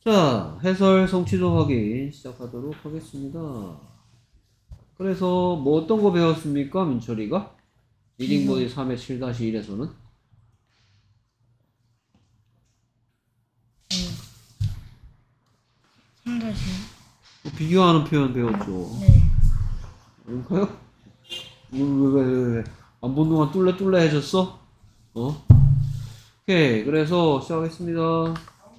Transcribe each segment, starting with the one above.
자, 해설 성취도 확인 시작하도록 하겠습니다. 그래서 뭐 어떤 거 배웠습니까? 민철이가? 리딩 보디 3의 7-1에서는? 네. 3-1. 비교하는 표현 배웠죠. 네. 그런가요? 왜? 안 본 동안 뚫레해졌어? 오케이. 그래서 시작하겠습니다.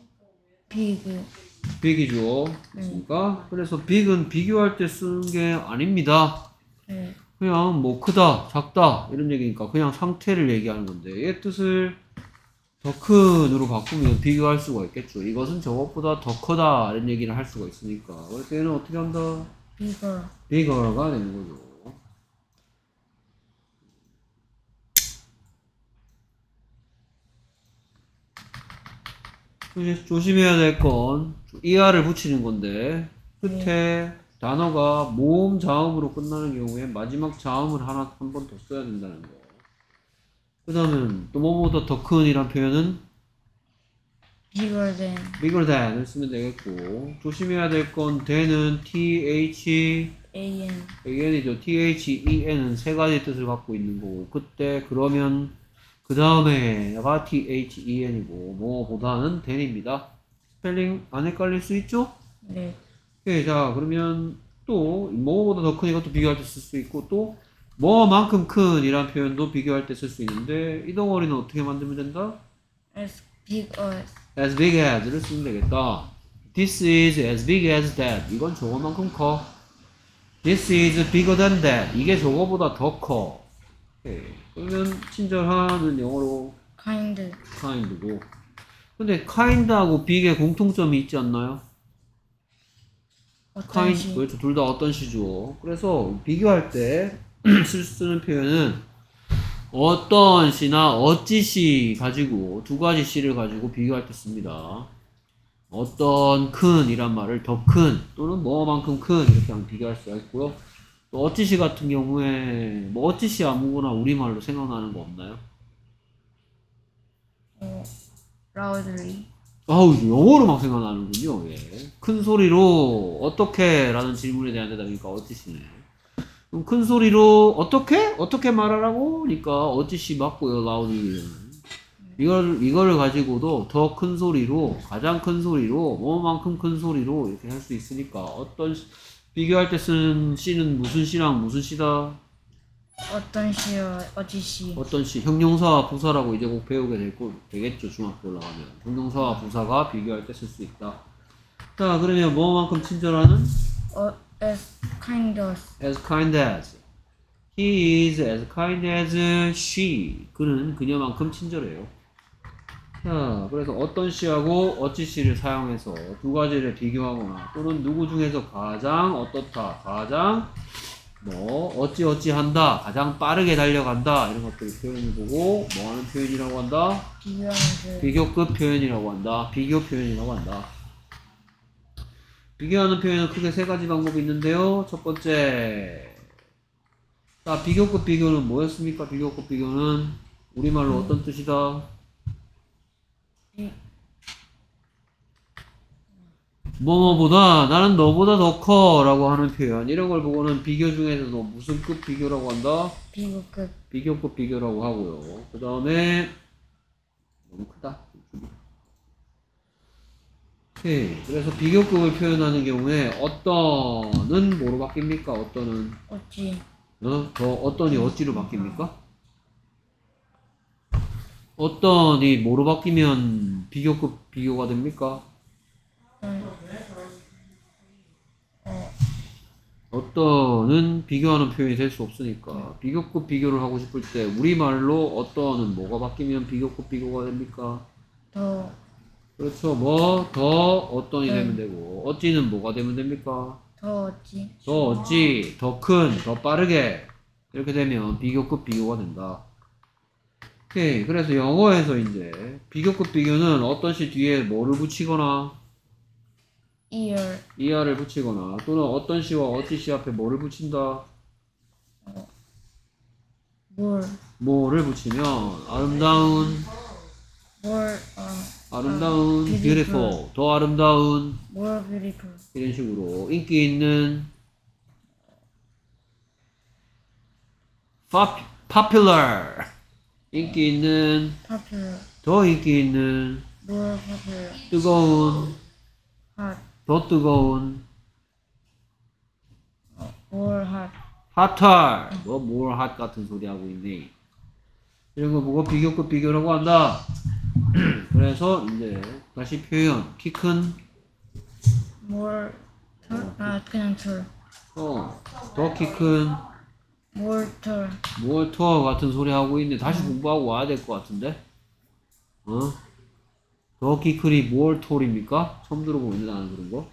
빅이죠. 그렇습니까? 그래서 빅은 비교할 때 쓰는 게 아닙니다. 네. 그냥 뭐 크다, 작다 이런 얘기니까 그냥 상태를 얘기하는 건데 얘 뜻을 더 큰으로 바꾸면 비교할 수가 있겠죠. 이것은 저것보다 더 크다 이런 얘기를 할 수가 있으니까. 그래서 얘는 어떻게 한다? bigger가 되는 거죠. 조심해야 될 건 er를 붙이는 건데 끝에 단어가 모음 자음으로 끝나는 경우에 마지막 자음을 한 번 더 써야 된다는 거. 그 다음에 또 뭐보다 더 큰 이란 표현은 bigger than을 쓰면 되겠고, 조심해야 될 건 than은 then이죠. then은 세 가지 뜻을 갖고 있는 거고, 그때 그러면 그 다음에가 then이고 뭐보다는 than입니다. 스펠링 안 헷갈릴 수 있죠? 네. 오케이, 자 그러면 또 뭐보다 더 큰 이것도 비교할 때 쓸 수 있고, 또 뭐만큼 큰 이란 표현도 비교할 때 쓸 수 있는데 이 덩어리는 어떻게 만들면 된다? As big as를 쓰면 되겠다. This is as big as that. 이건 저거만큼 커. This is bigger than that. 이게 저거보다 더 커. 오케이. 그러면 친절하는 영어로 kind고. 근데 kind하고 big의 공통점이 있지 않나요? kind, 그렇죠. 둘 다 어떤 시죠. 그래서 비교할 때 쓰는 표현은 어떤 시나 어찌 시 가지고 두 가지 시를 가지고 비교할 때 씁니다. 어떤 큰 이란 말을 더 큰 또는 뭐만큼 큰 이렇게 하면 비교할 수가 있고요. 또 어찌 시 같은 경우에 뭐 어찌 시 아무거나 우리말로 생각나는 거 없나요? loudly. 아우, 영어로 막 생각나는군요. 예. 큰 소리로 어떻게 라는 질문에 대한 대답이니까 어찌 시네. 그럼 큰 소리로 어떻게 말하라고? 그러니까 어찌시 맞고요. loudly. 이거를 가지고도 더 큰 소리로, 가장 큰 소리로, 뭐만큼 큰 소리로 이렇게 할 수 있으니까 비교할 때 쓰는 시는 무슨 시랑 무슨 시다? 어떤 시요? 어찌 시. 어떤 시? 형용사와 부사라고 이제 꼭 배우게 되겠죠. 중학교 올라가면. 형용사와 부사가 비교할 때 쓸 수 있다. 자, 그러면 뭐만큼 친절하는? As kind as. He is as kind as she. 그는 그녀만큼 친절해요. 자, 그래서 어떤 시하고 어찌 시를 사용해서 두 가지를 비교하거나 또는 누구 중에서 가장 어떻다, 가장 어찌 한다, 가장 빠르게 달려간다 이런 것들을 표현해보고 뭐 하는 표현이라고 한다? 비교급 표현이라고 한다. 비교 표현이라고 한다. 비교하는 표현은 크게 세 가지 방법이 있는데요. 첫 번째, 자, 비교급 비교는 뭐였습니까? 비교급 비교는 우리말로 어떤 뜻이다? 뭐뭐보다 나는 너보다 더 커 라고 하는 표현, 이런 걸 보고는 비교 중에서도 무슨 급 비교라고 한다? 비교급 비교라고 하고요. 그 다음에 너무 크다. 오케이. 그래서 비교급을 표현하는 경우에 어떤은 뭐로 바뀝니까? 어떤은 어찌. 어떤이 어찌로 바뀝니까? 어떤이 뭐로 바뀌면 비교급 비교가 됩니까? 어떤은 비교하는 표현이 될 수 없으니까 비교급 비교를 하고 싶을 때 우리말로 어떤은 뭐가 바뀌면 비교급 비교가 됩니까? 더. 그렇죠. 뭐 더 어떤이 되면 되고 어찌는 뭐가 되면 됩니까? 더 어찌. 더 큰, 더 빠르게 이렇게 되면 비교급 비교가 된다. 오케이. 그래서 영어에서 이제 비교급 비교는 어떤 시 뒤에 뭐를 붙이거나 er를 붙이거나 또는 어떤 시와 어찌 시 앞에 뭐를 붙인다? 뭐를 붙이면 아름다운 아름다운, beautiful. 더 아름다운, more beautiful, 이런 식으로 인기 있는, popular. 인기 있는, popular, 더 인기 있는, more popular, 뜨거운, hot, 더 뜨거운, more hot, hotter. 뭐 more hot 같은 소리 하고 있네. 이런 거 보고 비교급 비교라고 한다. 그래서 이제 다시 표현. 키 큰, more tall, 그냥 tall, 더 키 큰, more tall, more tall 같은 소리 하고 있네. 다시 공부하고 와야 될 것 같은데. 더 키 큰이 more tall입니까? 처음 들어보는데 나는 그런 거.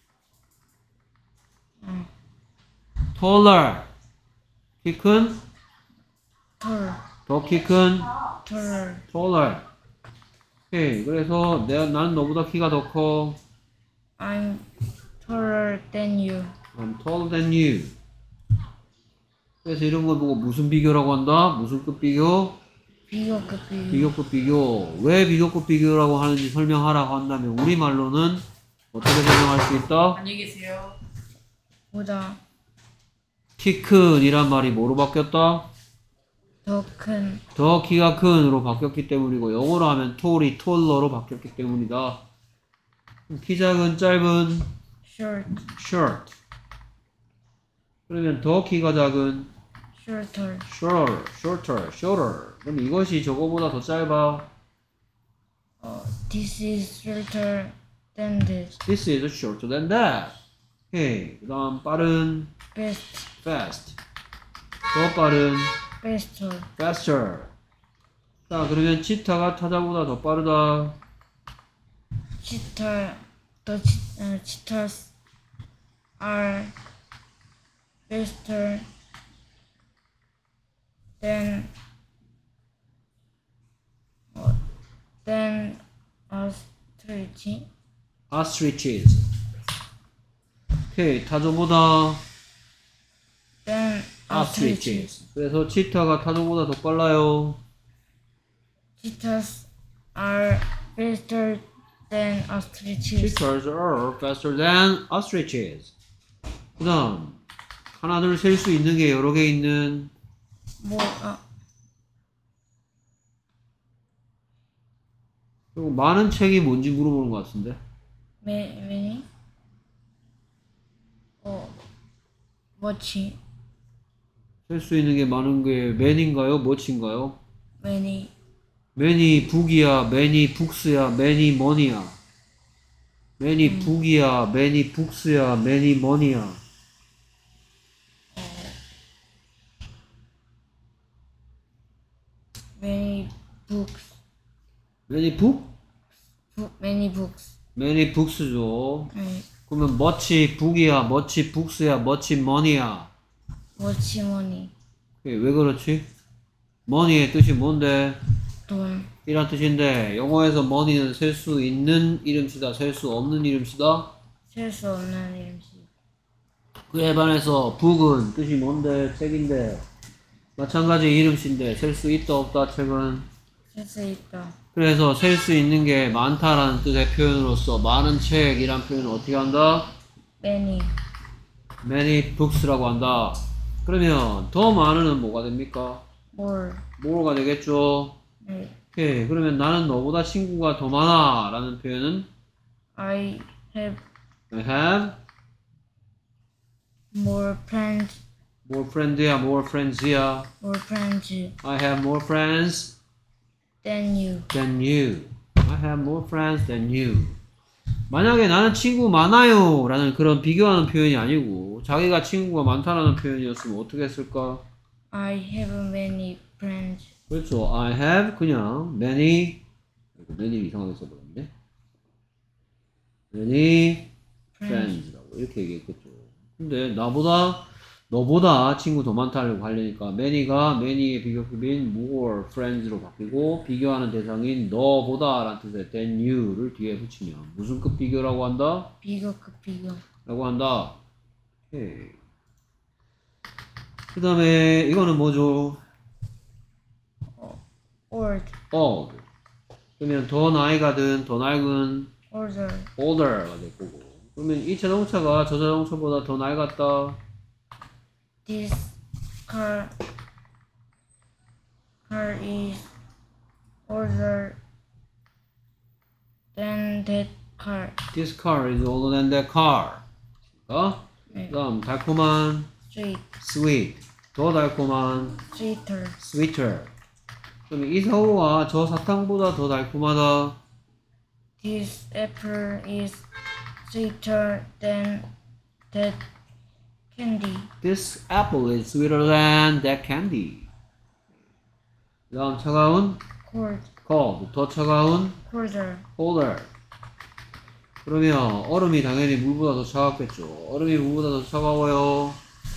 taller. 키 큰, tall, 더 키 큰, taller, taller. 오케이. 그래서 나는 너보다 키가 더 커. I'm taller than you, I'm taller than you. 그래서 이런 걸 보고 무슨 비교라고 한다? 무슨 급 비교? 비교급 비교, 비교급 비교. 왜 비교급 비교라고 하는지 설명하라고 한다면 우리말로는 어떻게 설명할 수 있다? 안녕히 계세요. 보다 키 큰이란 말이 뭐로 바뀌었다? 더 큰, 더 키가 큰으로 바뀌었기 때문이고 영어로 하면 tall이 taller로 바뀌었기 때문이다. 키 작은 짧은 short, short. 그러면 더 키가 작은 shorter, shorter. 그럼 이것이 저거보다 더 짧아. this is shorter than this, This is shorter than that. 오케이. 그 다음 빠른 fast, 더 빠른 faster, faster. 자 그러면 치타가 타자보다 더 빠르다. cheetahs are faster than than ostrich. ostriches. 오케이. 타조보다 Than ostriches. ostriches. 그래서 치타가 타조보다 더 빨라요. Cheetahs are faster than ostriches. Cheetahs are faster than ostriches. 그 다음 하나 둘 셀 수 있는 게 여러 개 있는 뭐, 그리고 많은 책이 뭔지 물어보는 것 같은데. many? 뭐지? 셀 수 있는 게 많은 게 man인가요? much인가요? Many, many book이야, many books야, many money야. many book이야, many books야, many money야. many books, many book? many books. many books죠. 네, 그러면 much book이야, much books야, much money야. 뭐지 money, 왜 그렇지? money의 뜻이 뭔데? 돈, 이란 뜻인데 영어에서 money는 셀 수 있는 이름시다, 셀 수 없는 이름시다. 셀 수 없는 이름식. 그에 반해서 book은 뜻이 뭔데? 책인데 마찬가지 이름시인데 셀 수 있다 없다 책은. 셀 수 있다. 그래서 셀 수 있는 게 많다라는 뜻의 표현으로서 많은 책이란 표현을 어떻게 한다? many, many books라고 한다. 그러면 더 많은은 뭐가 됩니까? more. more가 되겠죠. 네, 오케이. 그러면 나는 너보다 친구가 더 많아 라는 표현은 I have I have more friends, more friend야, more friends야. more friends I have more friends than you. than you. I have more friends than you. 만약에 나는 친구 많아요 라는 그런 비교하는 표현이 아니고 자기가 친구가 많다라는 표현이었으면 어떻게 했을까? I have many friends. 그렇죠. I have 그냥 many 이상하게 써버렸네. many friends라고 이렇게 얘기했겠죠. 근데 너보다 친구 더 많다고 하려니까 many의 비교급인 more friends로 바뀌고 비교하는 대상인 너보다 라는 뜻의 than you를 뒤에 붙이면 무슨 급 비교라고 한다? 비교급 비교. 라고 한다. 오케이. 그 다음에 이거는 뭐죠? old, old. 그러면 더 나이가든 더 낡은 older. older가 될 거고. 그러면 이 자동차가 저 자동차보다 더 낡았다. This car is older than that car. This car is older than that car. 네. 그다음 달콤한 Sweet. sweet. 더 달콤한 Sweeter. sweeter. 그러면 이 사과가 저 사탕보다 더 달콤하다. This apple is sweeter than that candy. This apple is sweeter than that candy. 그다음 차가운 Cold. cold. 더 차가운 Colder. colder. 그러면 얼음이 당연히 물보다 더 차갑겠죠. 얼음이 물보다 더 차가워요.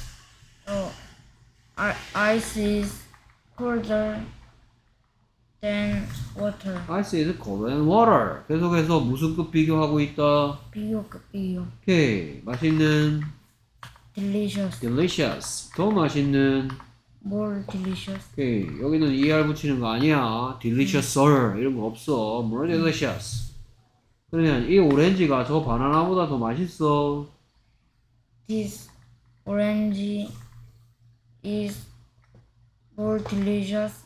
Ice is colder than water. Ice is colder than water. 계속해서 무슨 급 비교하고 있다. 비교. 오케이. 맛있는 Delicious. delicious. 더 맛있는 More delicious. 오케이. 여기는 ER 붙이는 거 아니야. deliciouser 이런 거 없어. more delicious. 그러면 이 오렌지가 저 바나나보다 더 맛있어. This orange is more delicious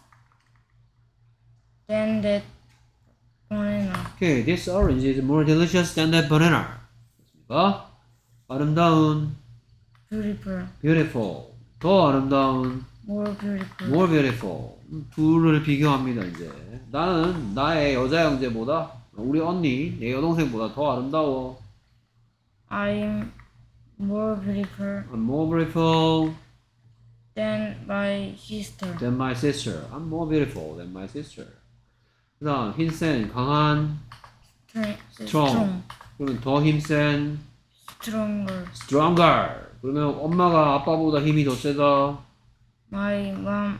than that banana. 오케이. This orange is more delicious than that banana. 됐습니까? 아름다운 Beautiful. beautiful. 더 아름다운 More beautiful. more beautiful. 둘을 비교합니다, 이제. 나는 나의 여자 형제보다, 우리 언니, 내 여동생보다 더 아름다워. I'm more beautiful I'm more beautiful than my sister. than my sister. I'm more beautiful than my sister. 그 다음, 힘센, 강한, strong. 그러면 더 힘센, Stronger. stronger. 그러면 엄마가 아빠보다 힘이 더 세다. My mom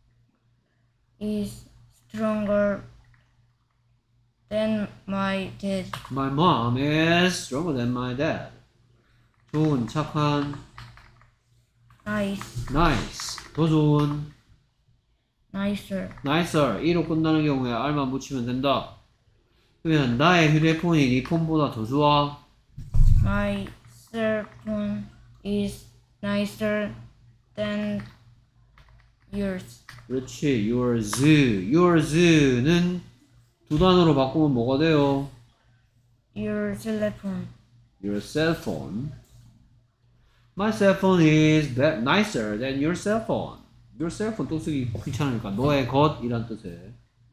is stronger than my dad. My mom is stronger than my dad. 좋은, 착한, Nice. nice. 더 좋은, Nicer. nicer. E로 끝나는 경우에 R만 붙이면 된다. 그러면 나의 휴대폰이 네 폰보다 더 좋아. My cell phone is nicer than yours. 그렇지. yours. yours는 두 단어로 바꾸면 뭐가 돼요? Your cell phone. Your cell phone. My cell phone is nicer than your cell phone. Your cell phone 또 쓰기 귀찮으니까 너의 것이란 뜻의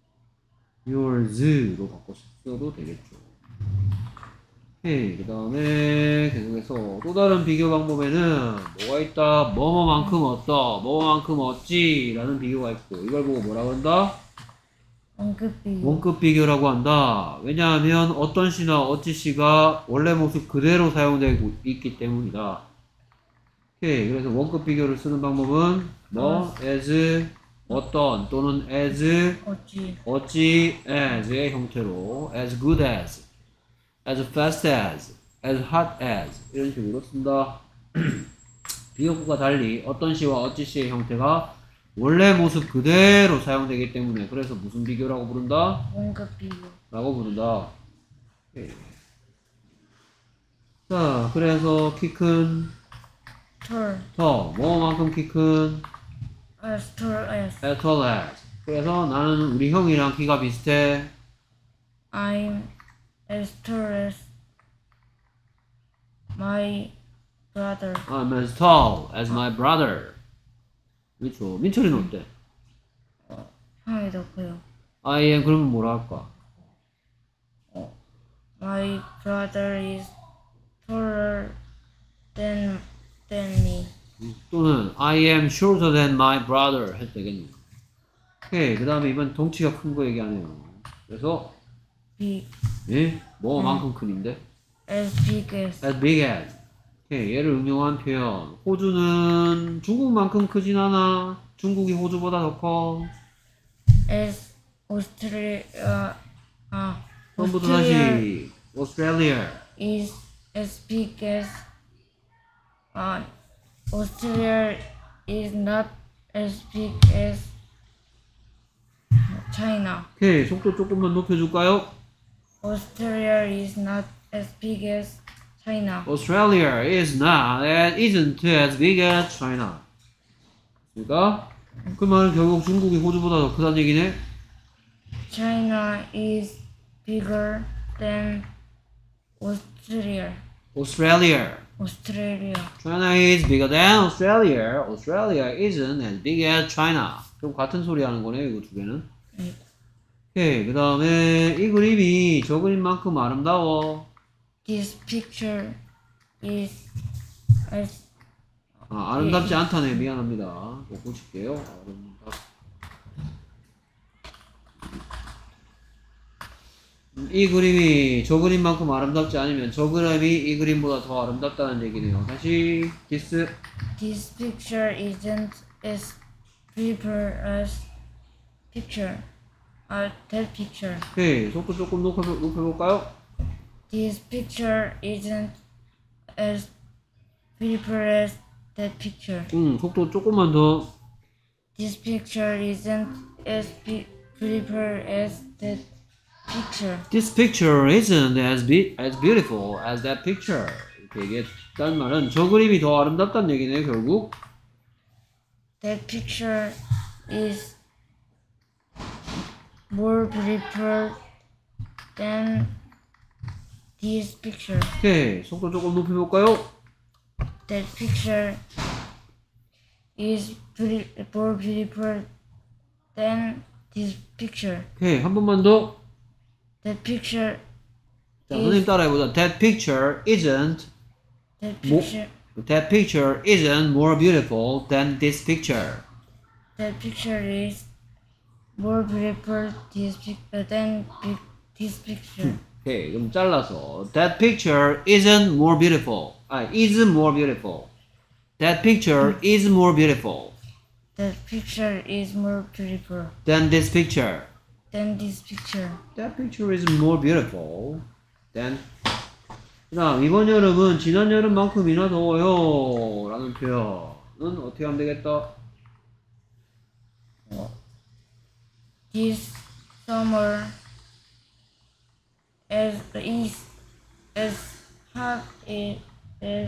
yours로 바꿔 써도 되겠죠. 오케이. 그 다음에 계속해서 또 다른 비교 방법에는 뭐가 있다? 뭐뭐만큼 어떠, 뭐뭐만큼 어찌 라는 비교가 있고 이걸 보고 뭐라고 한다? 원급 비교. 원급 비교라고 한다. 왜냐하면 어떤 시나 어찌 시가 원래 모습 그대로 사용되고 있기 때문이다. 오케이. 그래서 원급 비교를 쓰는 방법은 뭐? as 어떤 또는 as 어찌. as의 형태로 as good as fast as hot as 이런 식으로 쓴다. 비교구가 달리 어떤 시와 어찌 시의 형태가 원래 모습 그대로 사용되기 때문에 그래서 무슨 비교라고 부른다? 원급 비교. 라고 부른다. 오케이. 자, 그래서 키 큰, Tall. 더, 뭐만큼 키 큰, As tall as. as tall as. 그래서 나는 우리 형이랑 키가 비슷해. I'm as tall as my brother. I'm as tall as my brother. 그렇죠. 민철이는 어때? 형이 더 커요. I am 그러면 뭐라 할까? My brother is taller than me. 또는 I am shorter than my brother 해도 되겠네. 오케이. 그 다음에 이번 덩치가 큰 거 얘기하네요. 그래서 Big. 예? 뭐만큼 큰인데? As big as. as big as. 오케이. 얘를 응용한 표현. 호주는 중국만큼 크진 않아. 중국이 호주보다 더 커. As Australia. 처음부터 다시. Australia is as big as. Australia is not as big as China. 오케이, 속도 조금만 높여줄까요? Australia is not as big as China. Australia is not and isn't as big as China. 그러니까 그 말은 결국 중국이 호주보다 더 크다는 얘기네. China is bigger than Australia. Australia. Australia. China is bigger than Australia. Australia isn't as big as China. 그럼 같은 소리 하는 거네요, 이거 두 개는. 네. 오케이, 그 다음에 이 그림이 저 그림만큼 아름다워. This picture is as 아름답지 않다네. 미안합니다. 못 고칠게요. 이 그림이 저 그림만큼 아름답지 않으면 저 그림이 이 그림보다 더 아름답다는 얘기네요. 다시 this picture isn't as pretty as picture. That picture. 오케이, 속도 조금 높여볼까요? This picture isn't as pretty as that picture. 속도 조금만 더. This picture isn't as pretty as that picture. This picture isn't as beautiful as that picture. 이렇게 얘기했다는 말은 저 그림이 더 아름답다는 얘기네요, 결국. That picture is more beautiful than this picture. 오케이, 속도 조금 높여볼까요? That picture is more beautiful than this picture. 오케이, 한 번만 더. That picture 자, 선생님 따라해보자. That picture isn't more beautiful than this picture. That picture is more beautiful than this picture. 오케이, 그럼 잘라서 That picture isn't more beautiful. Is more beautiful. That picture is more beautiful That picture is more beautiful than this picture. than this picture. That picture is more beautiful than. 그다음 이번 여름은 지난 여름만큼이나 더워요 라는 표현은 어떻게 하면 되겠다? This summer is as hot as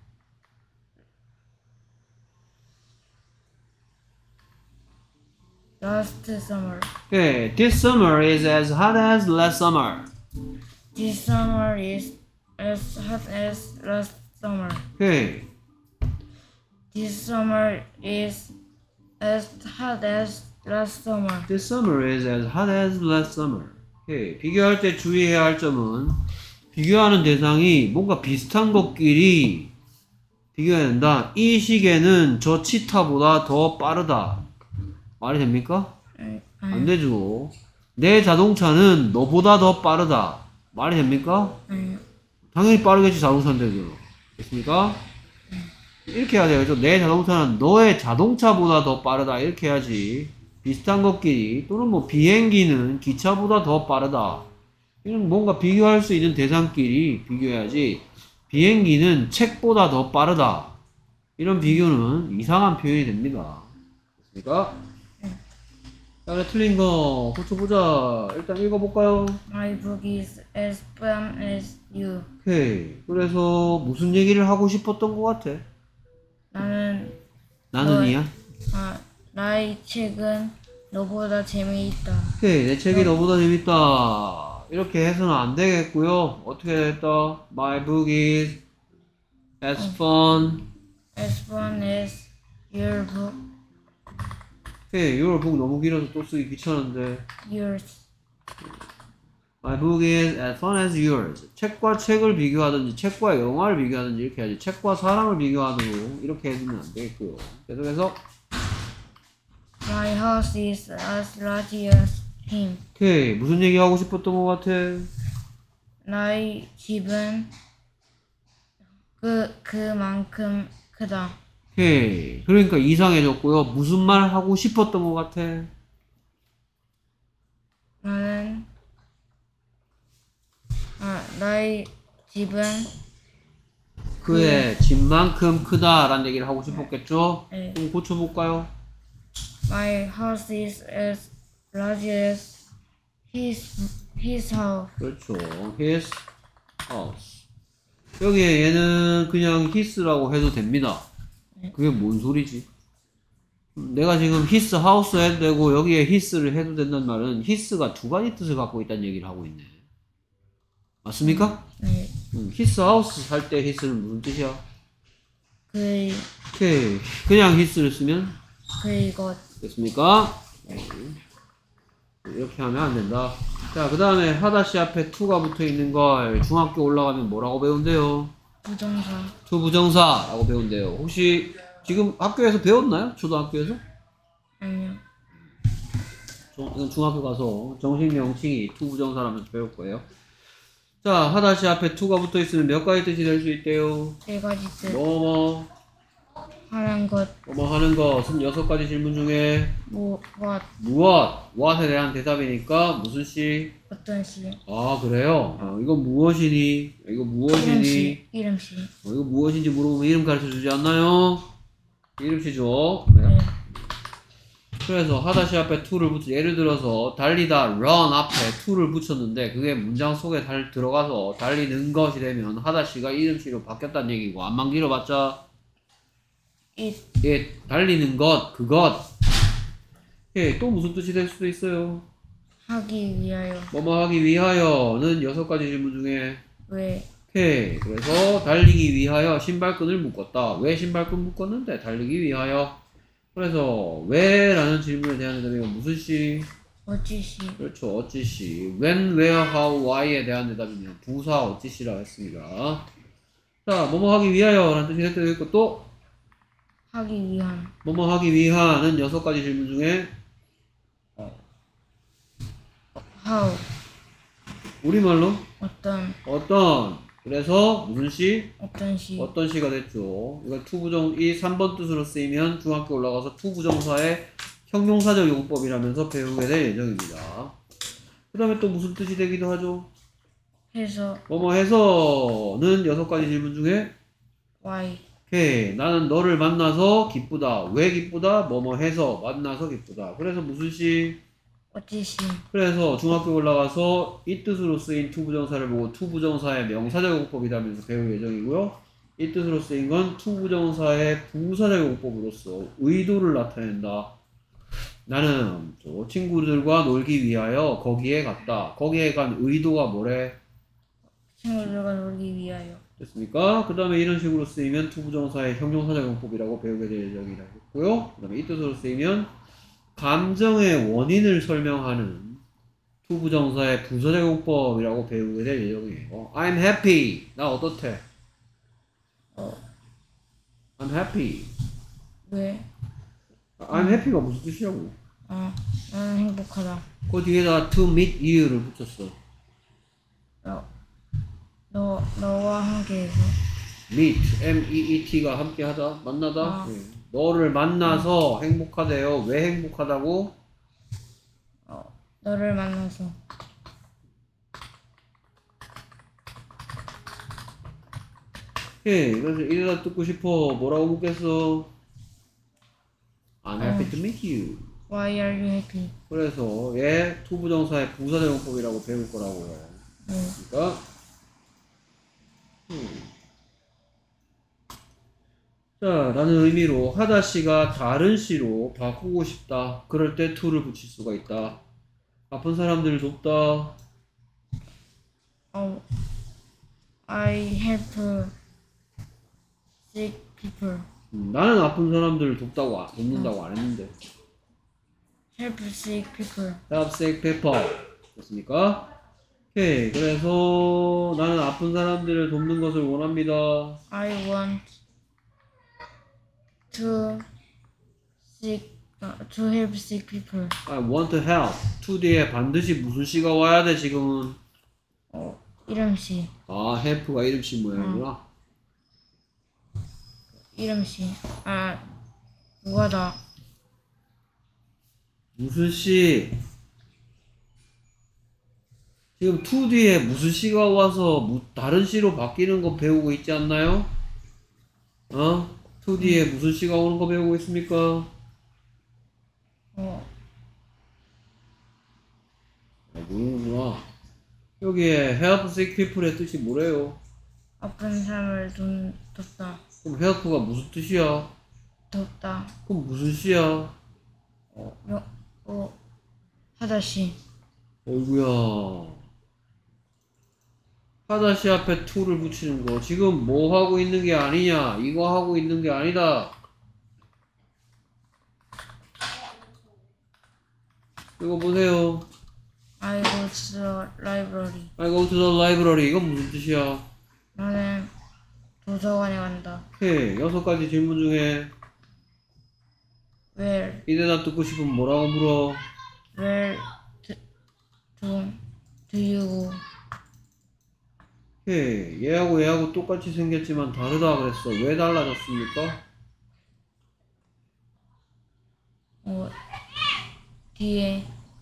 last summer. Okay, this summer is as hot as last summer. This summer is as hot as last summer. Okay, This summer is as hot as last summer. this summer is as hot as last summer. Okay, 비교할 때 주의해야 할 점은 비교하는 대상이 뭔가 비슷한 것끼리 비교해야 된다. 이 시계는 저 치타보다 더 빠르다. 말이 됩니까? 안 되죠. 내 자동차는 너보다 더 빠르다. 말이 됩니까? 당연히 빠르겠지, 자동차인데도. 됐습니까? 이렇게 해야 돼요. 내 자동차는 너의 자동차보다 더 빠르다. 이렇게 해야지. 비슷한 것끼리, 또는 뭐 비행기는 기차보다 더 빠르다. 이런 뭔가 비교할 수 있는 대상끼리 비교해야지. 비행기는 책보다 더 빠르다. 이런 비교는 이상한 표현이 됩니다. 됐습니까? 자, 그래, 틀린 거 고쳐보자. 일단 읽어볼까요? My book is as fun as you. 오케이. 그래서 무슨 얘기를 하고 싶었던 것 같아? 나는이야? 나의 책은 너보다 재미있다. 오케이. 내 책이 너보다 재밌다. 이렇게 해서는 안 되겠고요. 어떻게 됐다? My book is as fun as your book. 오케이. Your book 너무 길어서 또 쓰기 귀찮은데. Yours. My book is as fun as yours. 책과 책을 비교하든지 책과 영화를 비교하든지 이렇게 해야지. 책과 사람을 비교하도록 이렇게 해주면 안 되겠고요. 계속해서 My house is as large as him. 오케이. 무슨 얘기 하고 싶었던 것 같아? 나의 집은 그만큼 크다. 오케이. 그러니까 이상해졌고요. 무슨 말 하고 싶었던 것 같아? 나의 집은 그의 집만큼 크다라는 얘기를 하고 싶었겠죠? 네. 좀 고쳐볼까요? My house is as large as his house. 그렇죠. his house. 여기에 얘는 그냥 his라고 해도 됩니다. 네. 그게 뭔 소리지? 내가 지금 his house 해도 되고 여기에 his를 해도 된다는 말은 his가 두 가지 뜻을 갖고 있다는 얘기를 하고 있네. 맞습니까? 네. his house 할 때 his는 무슨 뜻이야? 그 오케이. 그냥 his를 쓰면 그것 됐습니까? 이렇게 하면 안 된다. 자, 그 다음에 하다시 앞에 to가 붙어 있는 걸 중학교 올라가면 뭐라고 배운대요? 부정사. to 부정사라고 배운대요. 혹시 지금 학교에서 배웠나요? 초등학교에서? 아니요. 이건 중학교 가서 정식 명칭이 to 부정사라면서 배울 거예요. 자, 하다시 앞에 to가 붙어 있으면 몇 가지 뜻이 될 수 있대요? 네 가지 뜻. 뭐뭐 하는 것. 뭐뭐 하는 거 26가지 질문 중에 무엇. 무엇? what에 대한 대답이니까 무슨 시? 어떤 시. 아, 그래요? 이건 무엇이니? 이거 무엇이니? 이름시. 이거 무엇인지 물어보면 이름 가르쳐 주지 않나요? 이름시죠? 네. 네. 그래서 하다시 앞에 to를 붙여 예를 들어서 달리다 run 앞에 to를 붙였는데 그게 문장 속에 들어가서 달리는 것이 되면 하다시가 이름시로 바뀌었다는 얘기고 안만 길어봤자 it. 달리는 것, 그것. 예, 또 무슨 뜻이 될 수도 있어요. 하기 위하여. 뭐뭐 하기 위하여는 6가지 질문 중에 왜. 오케이. 그래서 달리기 위하여 신발끈을 묶었다. 왜 신발끈 묶었는데 달리기 위하여. 그래서 왜라는 질문에 대한 대답이 무슨 시? 어찌시. 그렇죠. 어찌 시. when, where, how, why에 대한 대답이면 부사 어찌 시라고 했습니다. 자, 뭐뭐 하기 위하여라는 뜻이 될 때도 있고 또 하기 위한. 뭐뭐 하기 위한은 6가지 질문 중에 how. 우리말로 어떤. 그래서 무슨 시? 어떤 시. 어떤 시가 됐죠. 이거 이 3번 뜻으로 쓰이면 중학교 올라가서 투부정사의 형용사적 용법이라면서 배우게 될 예정입니다. 그 다음에 또 무슨 뜻이 되기도 하죠? 해서. 뭐뭐 해서는 6가지 질문 중에 why. 오케이. 나는 너를 만나서 기쁘다. 왜 기쁘다? 뭐뭐 해서 만나서 기쁘다. 그래서 무슨 시? 어찌시. 그래서 중학교 올라가서 이 뜻으로 쓰인 투부정사를 보고 투부정사의 명사적 용법이라면서 배울 예정이고요. 이 뜻으로 쓰인 건 투부정사의 부사적 용법으로서 의도를 나타낸다. 나는 저 친구들과 놀기 위하여 거기에 갔다. 거기에 간 의도가 뭐래? 친구들과 놀기 위하여. 됐습니까? 그 다음에 이런 식으로 쓰이면 투부정사의 형용사적 용법이라고 배우게 될 예정이고요. 그 다음에 이 뜻으로 쓰이면 감정의 원인을 설명하는 투부정사의 부사적 용법이라고 배우게 될 예정이에요. I'm happy. 나 어떻대? I'm happy. 왜. I'm happy가 무슨 뜻이냐고. 나는 행복하다. 그 뒤에다 to meet you를 붙였어. 너와 함께해서. meet, M-E-E-T가 함께하다, 만나다. 네. 너를 만나서 행복하대요. 왜 행복하다고? 너를 만나서. 오케이. 그래서 이래다 듣고 싶어. 뭐라고 묻겠어? I'm happy to meet you. Why are you happy? 그래서 얘 투부정사의 부사적 용법이라고 배울 거라고요. 네. 그러니까 자, 라는 의미로 하다시가 다른 시로 바꾸고 싶다. 그럴 때 to를 붙일 수가 있다. 아픈 사람들을 돕다. I help sick people. 나는 아픈 사람들을 돕는다고 안 했는데. Help sick people. help sick people. 됐습니까? 오케이. 그래서 나는 아픈 사람들을 돕는 것을 원합니다. I want to help sick people. I want to help. to 뒤에 반드시 무슨 시가 와야 돼, 지금은? 이름시. help가 이름시 모양이구나. 이름시. 무하다. 무슨 시? 지금 to 뒤에 무슨 시가 와서 다른 시로 바뀌는 거 배우고 있지 않나요? to 뒤에 무슨 시가 오는 거 배우고 있습니까? 모르는구나. 여기에 help sick people의 뜻이 뭐래요? 아픈 사람을 돕다. 그럼 help가 무슨 뜻이야? 돕다. 그럼 무슨 시야? 하다시. 어이구야. 하다시 앞에 to를 붙이는 거. 지금 뭐 하고 있는 게 아니냐? 이거 하고 있는 게 아니다. 이거 보세요. I go to the library. I go to the library. 이건 무슨 뜻이야? 나는 도서관에 간다. 오케이. 6가지 질문 중에 Where? 이 대답 듣고 싶으면 뭐라고 물어? Where do you go? 오케이. 얘하고 똑같이 생겼지만 다르다 그랬어. 왜 달라졌습니까? 뒤에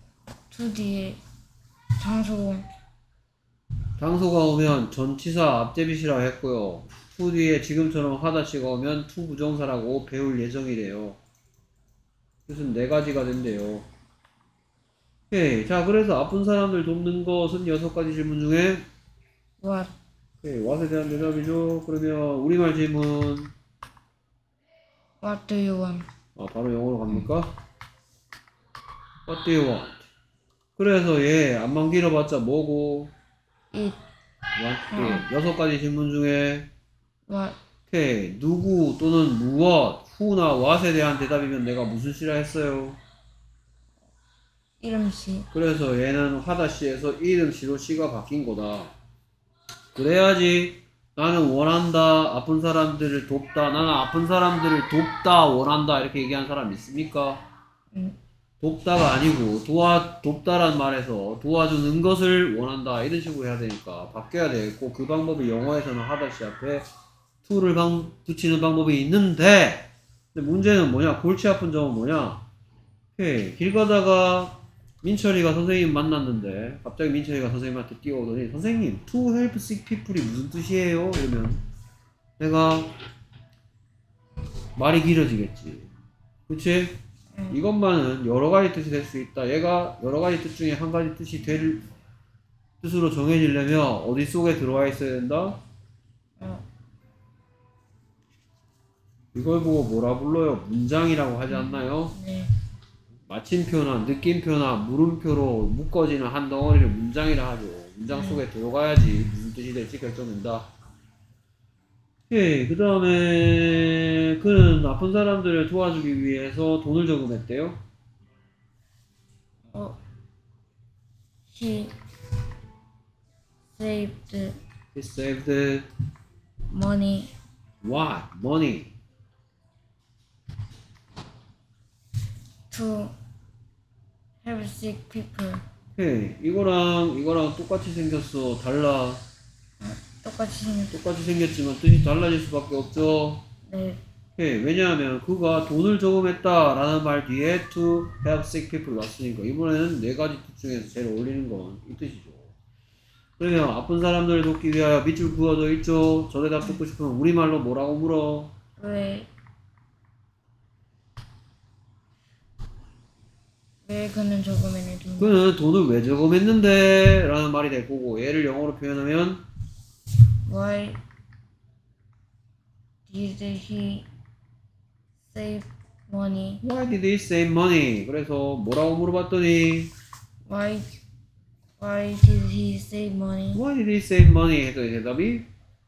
장소가 오면 전치사 앞제빗이라고 했고요. to 뒤에 지금처럼 하다시가 오면 to 부정사라고 배울 예정이래요. 그래서 4가지가 된대요. 오케이. 자, 그래서 아픈 사람들 돕는 것은 6가지 질문 중에 what? 오케이. what에 대한 대답이죠. 그러면 우리말 질문. What do you want? 바로 영어로 갑니까? What do you want? 그래서 얘 안만 길어봤자 뭐고? It. want. 6가지 질문 중에 What? 오케이. 누구 또는 무엇, who나 what에 대한 대답이면 내가 무슨 시라 했어요? 이름씨. 그래서 얘는 하다시에서 이름시로 시가 바뀐 거다. 그래야지 나는 원한다, 아픈 사람들을 돕다, 나는 아픈 사람들을 돕다, 원한다 이렇게 얘기한 사람 있습니까? 돕다가 아니고 돕다란 말에서 도와주는 것을 원한다 이런 식으로 해야 되니까 바뀌어야 되겠고, 그 방법이 영어에서는 하다시 앞에 to를 붙이는 방법이 있는데, 근데 문제는 뭐냐? 골치 아픈 점은 뭐냐? 오케이. 길 가다가 민철이가 선생님 만났는데 갑자기 민철이가 선생님한테 뛰어오더니 선생님 to help sick people이 무슨 뜻이에요? 이러면 내가 말이 길어지겠지. 그치? 이것만은 여러가지 뜻이 될 수 있다. 얘가 여러가지 뜻 중에 한 가지 뜻이 될 뜻으로 정해지려면 어디 속에 들어와 있어야 된다? 이걸 보고 뭐라 불러요? 문장이라고 하지 않나요? 네. 마침표나 느낌표나 물음표로 묶어지는 한 덩어리를 문장이라 하죠. 문장 속에 들어가야지 무슨 뜻이 될지 결정된다. 오케이. 그 다음에 그는 아픈 사람들을 도와주기 위해서 돈을 저금했대요. He saved He saved money what? Money. to help sick people. 오케이. 이거랑 똑같이 생겼어. 달라. 똑같이 똑같이 생겼지만 뜻이 달라질 수밖에 없죠. 네. 오케이. 왜냐하면 그가 돈을 저금했다 라는 말 뒤에 to help sick people 왔으니까 이번에는 4가지 뜻 중에서 제일 어울리는 건 이 뜻이죠. 그러면 아픈 사람들을 돕기 위하여 밑줄 그어져 있죠. 저 대답 듣고 싶으면 우리말로 뭐라고 물어? 왜 그는 저금했는지. 그는 돈을 왜 저금했는데 라는 말이 될 거고, 얘를 영어로 표현하면 Why did he save money? Why did he save money? 그래서 뭐라고 물어봤더니 Why did he save money? Why did he save money? 해서 대답이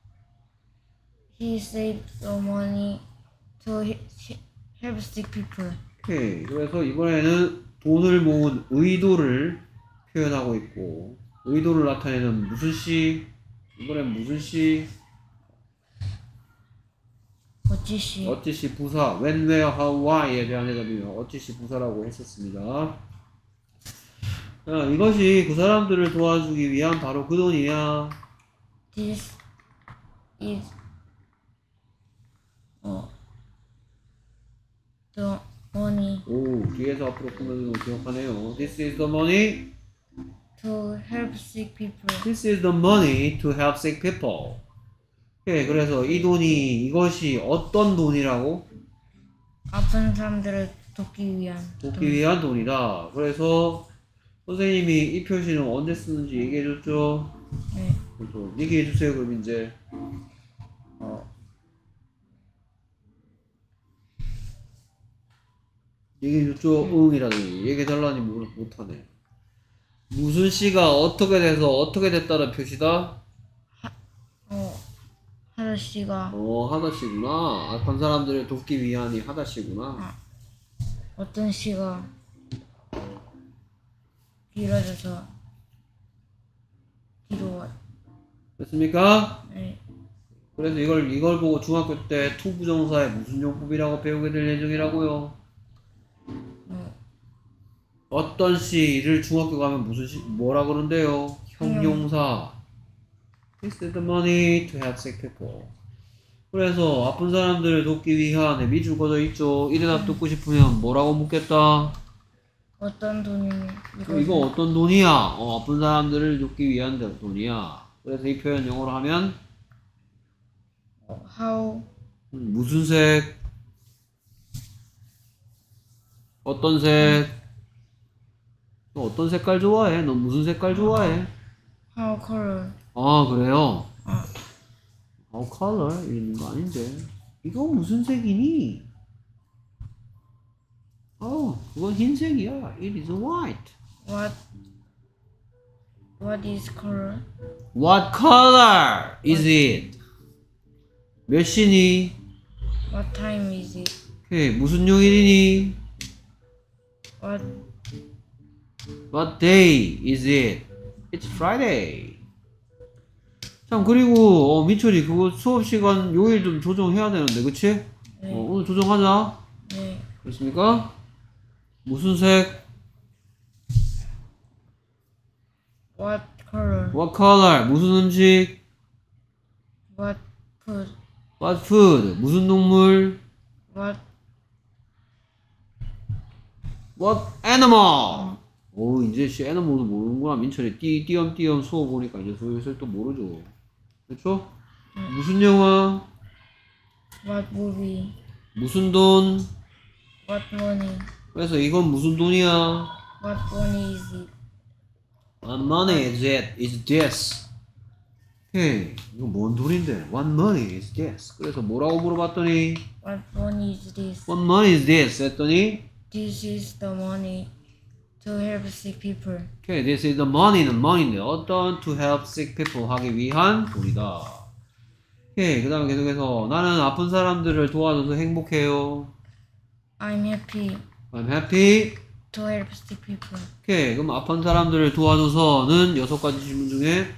He saved the money to help sick people. 오케이. 그래서 이번에는 돈을 모은 의도를 표현하고 있고, 의도를 나타내는 무슨 시? 이번엔 무슨 시? 어찌시. 어찌시 부사. When, where, how, why에 대한 대답이며 어찌시 부사라고 했었습니다. 자, 이것이 그 사람들을 도와주기 위한 바로 그 돈이야. This is the money 오, 뒤에서 앞으로 보면 기억하네요. This is the money. to help sick people. This is the money to help sick people. 오케이. 그래서 이 돈이, 이것이 어떤 돈이라고? 아픈 사람들을 돕기 위한 돕기 위한 돈이다. 그래서 선생님이 이 표시는 언제 쓰는지 얘기해줬죠? 네. 또 얘기해주세요. 그럼 이제 얘기해줬죠? 응이라더니 얘기해달라니 못하네. 무슨 시가 어떻게 돼서 어떻게 됐다는 표시다? 하다씨가 하다시구나. 악한 사람들을 돕기 위한이 하다시구나. 어떤 씨가 길어져서 뒤로 됐습니까? 네. 그래서 이걸 보고 중학교 때 투부정사의 무슨 용법이라고 배우게 될 예정이라고요. 어떤 시를 중학교 가면 무슨 시 뭐라 그러는데요? 형용사. This is the money to help sick people. 그래서 아픈 사람들을 돕기 위한 밑줄 그어져 있죠. 이 대답 듣고 싶으면 뭐라고 묻겠다? 어떤 돈이 이거 어떤 돈이야? 아픈 사람들을 돕기 위한 돈이야. 그래서 이 표현 영어로 하면 how 무슨 색? 어떤 색? 너 어떤 색깔 좋아해? 너 무슨 색깔 좋아해? how color 그래요? color 이러는 거 아닌데. 이거 무슨 색이니? 그건 흰색이야. It is white. what is color? What color is it? 몇 시니? What time is it? 오케이, 무슨 요일이니? What day is it? It's Friday. 참, 그리고 민철이 그거 수업 시간 요일 좀 조정해야 되는데, 그치? 네. 오늘 조정하자. 네. 그렇습니까? 무슨 색? What color? What color? 무슨 음식? What food? What food? 무슨 동물? What animal? 이제 애니멀도 모르는구나. 민철이 띄엄띄엄 수업 보니까 이제 슬슬 또 모르죠. 그렇죠? 무슨 영화? What movie? 무슨 돈? What money? 그래서 이건 무슨 돈이야? What money is it? What money is it? Is this? 오케이, 이거 뭔 돈인데? What money is this? 그래서 뭐라고 물어봤더니 What money is this? What money is this? 했더니 This is the money to help sick people. 오케이, this is the money는 money인데 어떤 to help sick people 하기 위한 돈이다. 오케이, 그 다음에 계속해서 나는 아픈 사람들을 도와줘서 행복해요. I'm happy I'm happy. to help sick people. 오케이, 그럼 아픈 사람들을 도와줘서는 6가지 질문 중에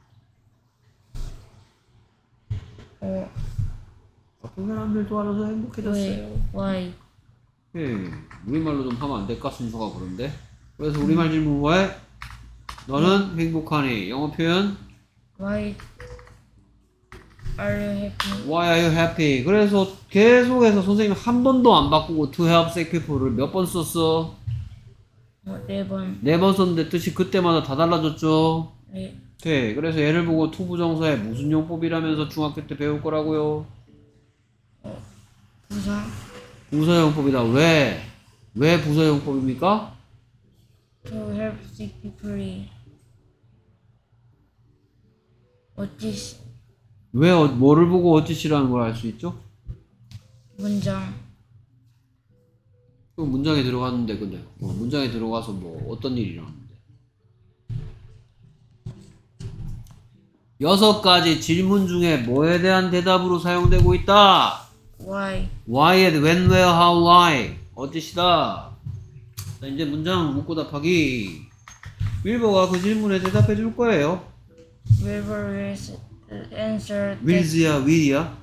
아픈 사람들 도와줘서 행복해졌어요. Why? 오케이, 우리말로 좀 하면 안 될까? 순서가 그런데. 그래서 우리말 질문 뭐해? 너는 행복하니? 영어 표현? Why are you happy? Why are you happy? 그래서 계속해서 선생님 한 번도 안 바꾸고 to help sick people를 몇 번 썼어? 4번. 4번 썼는데 뜻이 그때마다 다 달라졌죠? 네. 오케이, 그래서 얘를 보고 투부정사의 무슨 용법이라면서 중학교 때 배울 거라고요? 부사. 부사용법이다. 왜? 왜 부사용법입니까? To help sick people이 어찌 왜 뭐를 보고 어찌시라는 걸 알 수 있죠? 문장. 그 문장에 들어갔는데 근데 문장에 들어가서 뭐 어떤 일이 일어났는데 6가지 질문 중에 뭐에 대한 대답으로 사용되고 있다? Why? Why, when, where, how, why 어찌시다. 자, 이제 문장 묻고 답하기. 윌버가 그 질문에 대답해 줄 거예요. Wilbur will answer that wills야 will이야?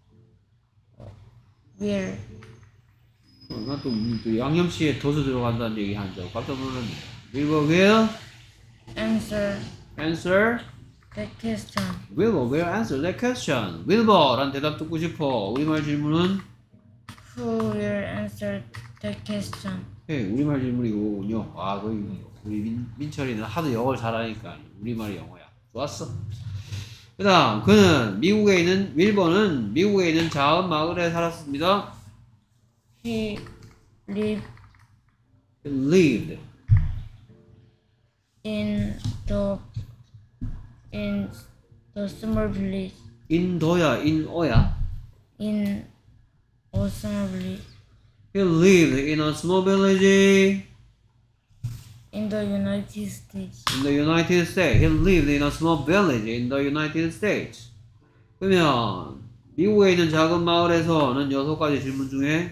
will. 나 또 양념씨에 덫을 들어간다는 얘기 한 적 깜짝 놀랐네. Wilbur will answer that question. Wilbur will answer that question. Wilbur란 대답 듣고 싶어. 우리말 질문은 Who will answer that question? 우리말 질문이 이거군요. 우리 민철이는 하도 영어를 잘하니까 우리말이 영어야. 좋았어. 그 다음 그는 미국에 있는 윌버는 미국에 있는 작은 마을에 살았습니다. He lived lived in the in the summer village. in 더야 in 어야. In a summer village He lived in a small village in the United States. in the United States. He lived in a small village in the United States. 그러면 미국에 있는 작은 마을에서는 6가지 질문 중에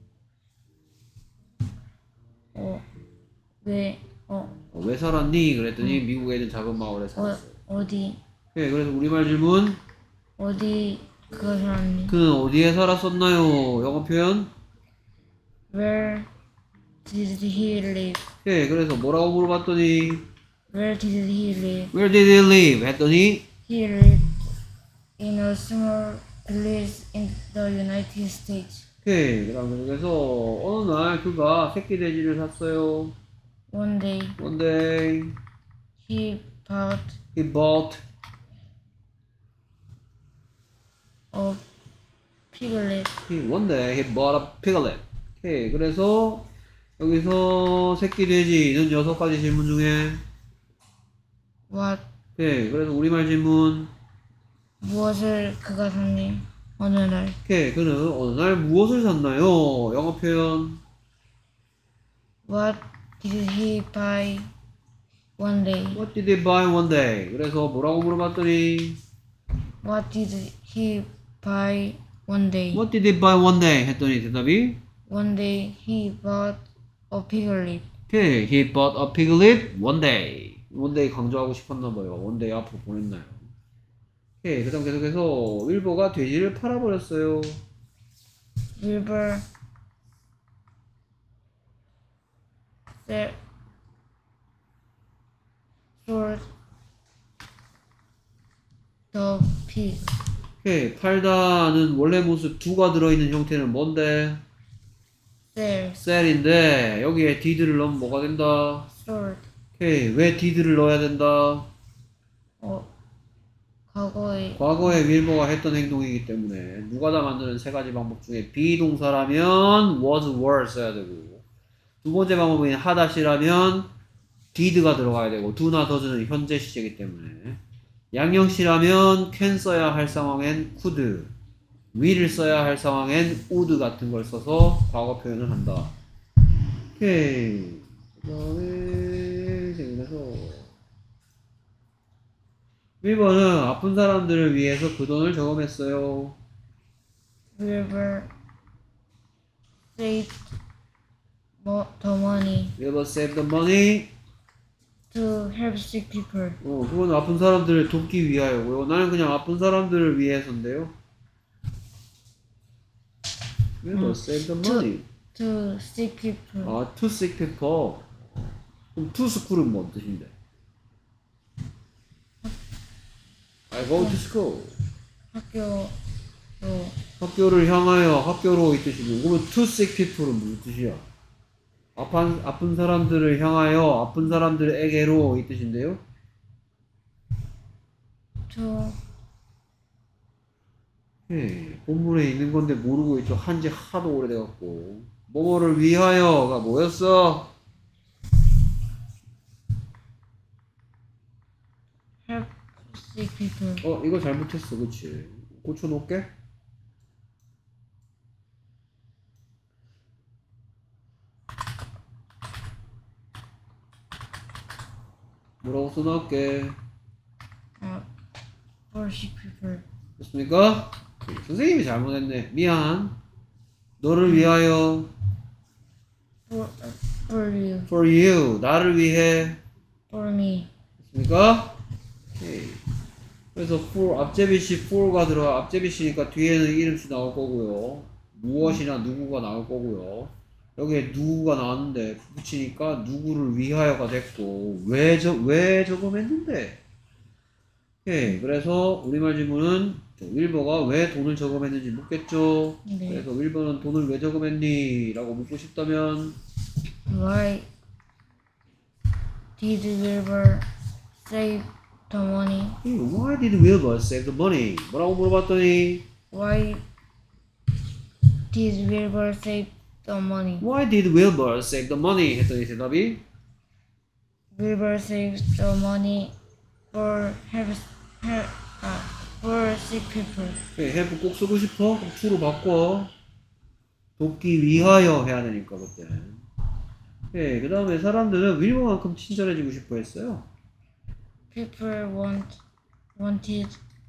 왜 살았니? 그랬더니 미국에 있는 작은 마을에 살았어요. 어디 네, 그래서 우리말 질문 어디 그 사람이 그는 어디에 살았었나요? 영어 표현? Where did he live? 네, 그래서 뭐라고 물어봤더니 Where did he live? Where did he live? 했더니 He lived in a small village in the United States. 오케이. 그래서 어느 날 그가 새끼 돼지를 샀어요. One day One day he bought he bought a piglet. one day he bought a piglet. 오케이. 그래서 여기서 새끼 돼지는 6가지 질문 중에 What 오케이. 그래서 우리말 질문 무엇을 그가 샀니? 어느 날 오케이. 그는 어느 날 무엇을 샀나요? 영어 표현 What did he buy one day? What did he buy one day? 그래서 뭐라고 물어봤더니 What did he buy one day? What did he buy one day? 했더니 대답이 One day he bought a piglet. 오케이. He bought a piglet one day. one day 강조하고 싶었나 봐요. one day 앞으로 보냈나요? 오케이. 그 다음 계속해서 윌버가 돼지를 팔아버렸어요. Wilbur sold the pig. 오케이. 팔다는 원래 모습 두가 들어있는 형태는 뭔데? Sell, sell인데 여기에 did를 넣으면 뭐가 된다? sold. 오케이. 왜 did를 넣어야 된다? 과거에 윌버가 했던 행동이기 때문에 누가 다 만드는 3가지 방법 중에 비동사라면 was, were 써야 되고 두 번째 방법인 하다시라면 did가 들어가야 되고 do나 does는 현재 시제이기 때문에 양형시라면 can 써야 할 상황엔 could will을 써야 할 상황엔 would 같은 걸 써서 과거 표현을 한다. 오케이. 그 다음에 생각해서 윌버는 아픈 사람들을 위해서 그 돈을 저금했어요. Wilbur saved the money Wilbur saved the money. to help sick people. 그건 아픈 사람들을 돕기 위하여고요. 나는 그냥 아픈 사람들을 위해서인데요. Wilbur saved the money. To sick people. 아, to sick people. 그럼 to school은 뭔 뜻인데? I go to school. 학교를 향하여 학교로 이 뜻이고 그러면 to sick people은 무슨 뜻이야? 아픈 사람들을 향하여 아픈 사람들에게로 이 뜻인데요. 본문에 있는 건데 모르고 있죠. 한지 하도 오래돼갖고 뭐뭐를 위하여가 뭐였어? help sick people. 이거 잘못했어. 그치? 고쳐놓을게. 뭐라고 써놓을게. For sick people. 됐습니까? 선생님이 잘못했네. 미안. 너를 위하여. For you. For you. 나를 위해. For me. 됐습니까? 오케이. 그래서 for 앞제비시 for가 들어가. 앞제비시니까 뒤에는 이름씩 나올 거고요. 무엇이나 누구가 나올 거고요. 여기에 누구가 나왔는데 붙이니까 누구를 위하여가 됐고 왜 저금했는데? 오케이. 그래서 우리말 질문은 윌버가 왜 돈을 저금했는지 묻겠죠. 네. 그래서 윌버는 돈을 왜 저금했니? 라고 묻고 싶다면 Why did Wilbur save the money? Why did Wilbur save the money? 뭐라고 물어봤더니 Why did Wilbur save the money? Why did Wilbur save the money? 했더니 대답이 river saves the money for for sick people. 오케이, have 꼭 쓰고 싶어? 그럼 to로 바꿔. 돕기 위하여 해야 되니까 그때는. 오케이, 그 다음에 사람들은 윌버만큼 친절해지고 싶어 했어요. People wanted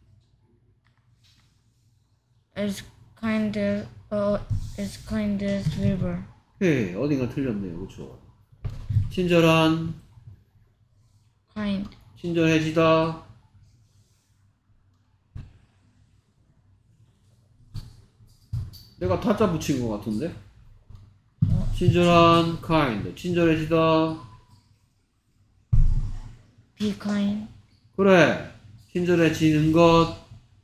as kind as river. 오케이, 어딘가 틀렸네요. 그쵸? 친절한, Kind. 친절해지다. 내가 타짜 붙인 것 같은데? 친절한, kind. 친절해지다. Be kind. 그래. 친절해지는 것.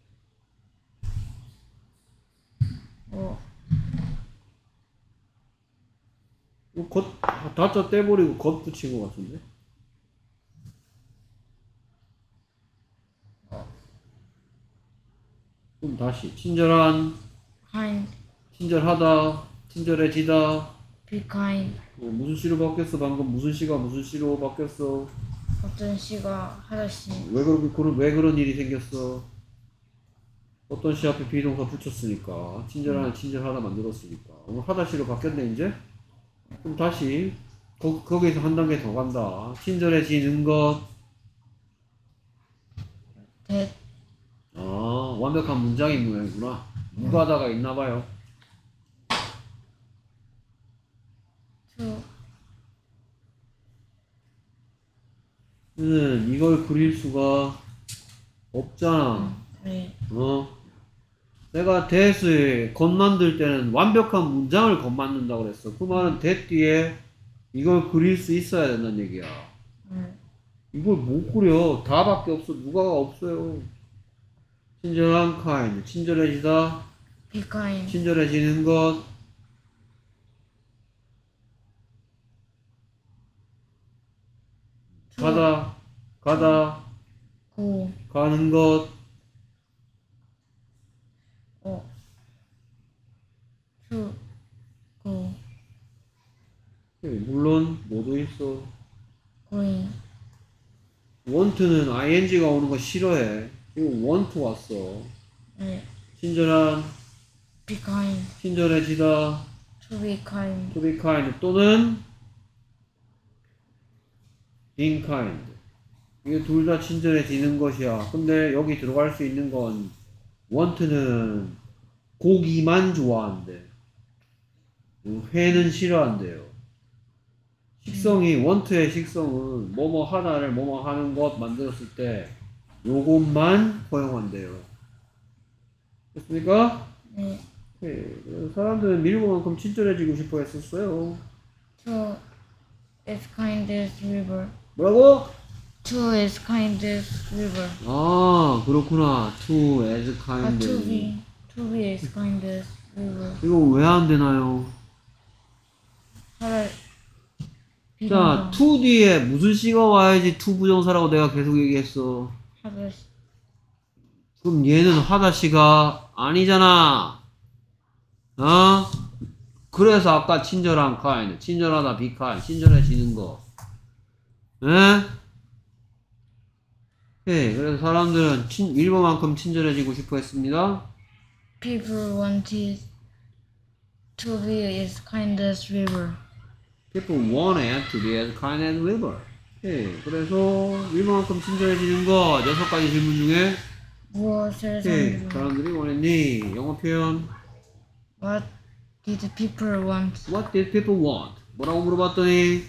겉, 다짜 떼버리고 겉 붙인 것 같은데? 그럼 다시. 친절한, Kind. 친절하다, 친절해지다. Be kind. 무슨 시로 바뀌었어? 방금 무슨 시가 무슨 시로 바뀌었어? 어떤 시가 하다시. 왜 그런 일이 생겼어? 어떤 시 앞에 비동사 붙였으니까. 친절한, 친절하다 만들었으니까. 오늘 하다시로 바뀌었네, 이제? 그럼 다시. 거기서 한 단계 더 간다. 친절해지는 것. That. 완벽한 문장인 모양이구나. 무가다가 있나봐요. To. 이걸 그릴 수가 없잖아. 네. 내가 that을 겉 만들 때는 완벽한 문장을 겉 만든다고 그랬어. 그 말은 that 뒤에 이걸 그릴 수 있어야 된다는 얘기야. 이걸 못 그려. 다밖에 없어. 누가가 없어요. 친절한 kind. 친절해지다. Be kind. 친절해지는 것. 가다. Go. 가는 것. To. Go. 물론 모두 있어. Going. want는 ing가 오는 거 싫어해. 지금 want 왔어. 네. 친절한, Be kind. 친절해지다. To be kind. to be kind 또는 being kind. 이게 둘 다 친절해지는 것이야. 근데 여기 들어갈 수 있는 건 want는 고기만 좋아한대. 회는 싫어한대요. 식성이 want의 식성은 뭐뭐 하나를 뭐뭐 하는 것 만들었을 때 요것만 허용한대요. 됐습니까? 네. 사람들은 밀고만큼 친절해지고 싶어 했었어요. To as kind as river. 뭐라고? To as kind as river. 아, 그렇구나. to as kind. To be as kind as river. 이거 왜 안 되나요? 차라리 자, to 뒤에 무슨 시가 와야지 to 부정사라고 내가 계속 얘기했어. 하다시. 그럼 얘는 하다시가 아니잖아. 그래서 아까 친절한 kind, 친절하다 be kind, 친절해지는 거. 그래서 사람들은 일본만큼 친절해지고 싶어 했습니다. People wanted to be as kind as river. People wanted to be as kind as river. 그래서 일본만큼 친절해지는 거 6가지 질문 중에 무엇을 사람들이 원했니? 영어 표현. What did people want? What did people want? 뭐라고 물어봤더니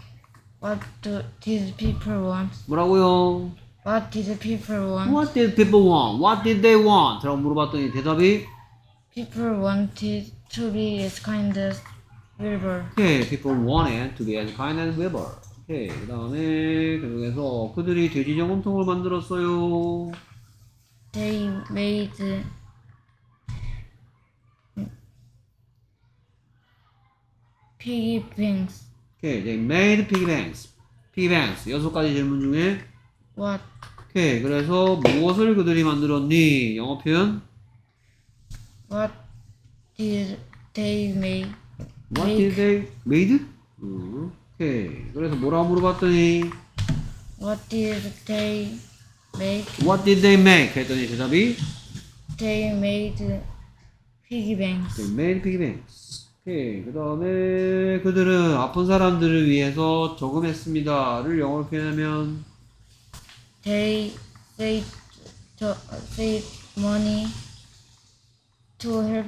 did people want? 뭐라고요? What did people want? What did people want? What did they want? 라고 물어봤더니 대답이 People wanted to be as kind as river. people wanted to be as kind as river. 그 다음에 계속해서 그들이 돼지 저금통을 만들었어요. They made piggy banks. they made piggy banks. piggy banks 6가지 질문 중에 What 그래서 무엇을 그들이 만들었니? 영어 표현. What did they make? What did they made? 오케이. 그래서 뭐라고 물어봤더니 What did they make? What did they make? 했더니 대답이 They made piggy banks. They made piggy banks. 오케이. 그 다음에 그들은 아픈 사람들을 위해서 저금했습니다를 영어로 표현하면 They saved money to help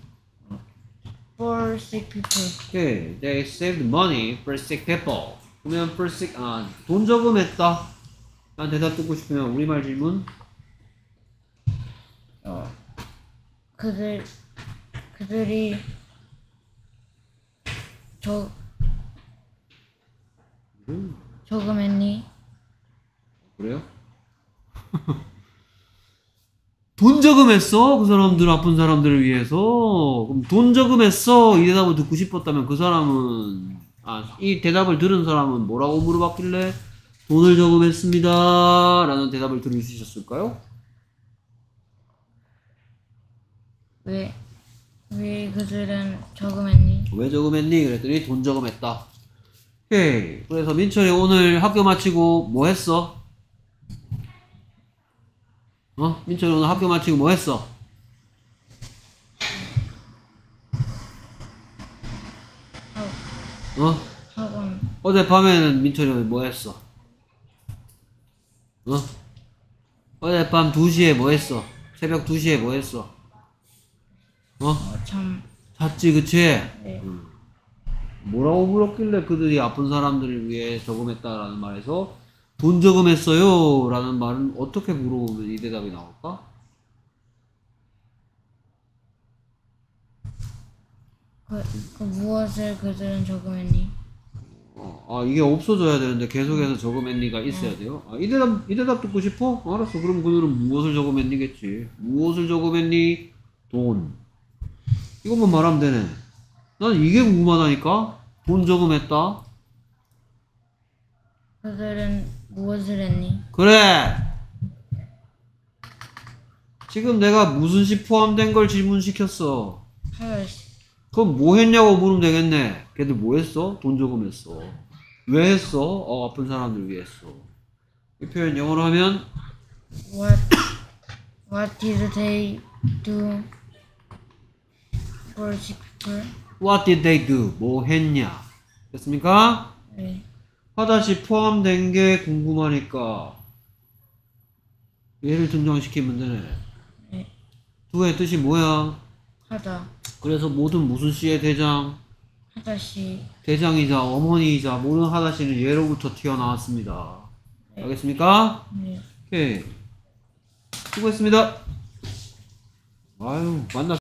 for sick people. 오케이. They saved money for sick people. 그러면 for sick, 돈 저금했다. 난 대답 듣고 싶으면 우리말 질문. 그들이 저금했니? 그래요? 돈 저금했어? 그 사람들 아픈 사람들을 위해서. 그럼 돈 저금했어? 이 대답을 듣고 싶었다면 그 사람은 이 대답을 들은 사람은 뭐라고 물어봤길래 돈을 저금했습니다 라는 대답을 들을 수 있었을까요? 왜 그들은 저금했니? 왜 저금했니? 그랬더니 돈 저금했다. 오케이. 그래서 민철이 오늘 학교 마치고 뭐 했어? 민철이 오늘 학교 마치고 뭐 했어? 학원. 어젯밤에는 민철이 뭐 했어? 어젯밤 2시에 뭐 했어? 새벽 2시에 뭐 했어? 참. 잤지, 그치? 네. 뭐라고 물었길래 그들이 아픈 사람들을 위해 저금했다라는 말에서 돈 저금했어요 라는 말은 어떻게 물어보면 이 대답이 나올까? 무엇을 그들은 저금했니? 이게 없어져야 되는데 계속해서 저금했니가 있어야 돼요. 이 대답 듣고 싶어? 알았어. 그럼 그들은 무엇을 저금했니겠지. 무엇을 저금했니? 돈. 이것만 말하면 되네. 난 이게 궁금하다니까? 돈 저금했다? 그들은 무엇을 했니? 그래! 지금 내가 무슨 시 포함된 걸 질문시켰어. 하여시. 그럼 뭐 했냐고 물으면 되겠네. 걔들 뭐 했어? 돈 저금했어. 왜 했어? 아픈 사람들 위해 했어. 이 표현 영어로 하면 What did they do for sick people? What did they do? 뭐 했냐? 됐습니까? 네. 하다시 포함된 게 궁금하니까 얘를 등장시키면 되네. 네. do의 뜻이 뭐야? 하다. 그래서 모든 무슨 시의 대장? 하다시. 대장이자 어머니이자 모든 하다시는 얘로부터 튀어나왔습니다. 네. 알겠습니까? 네. 오케이. 수고했습니다. 아유, 만나.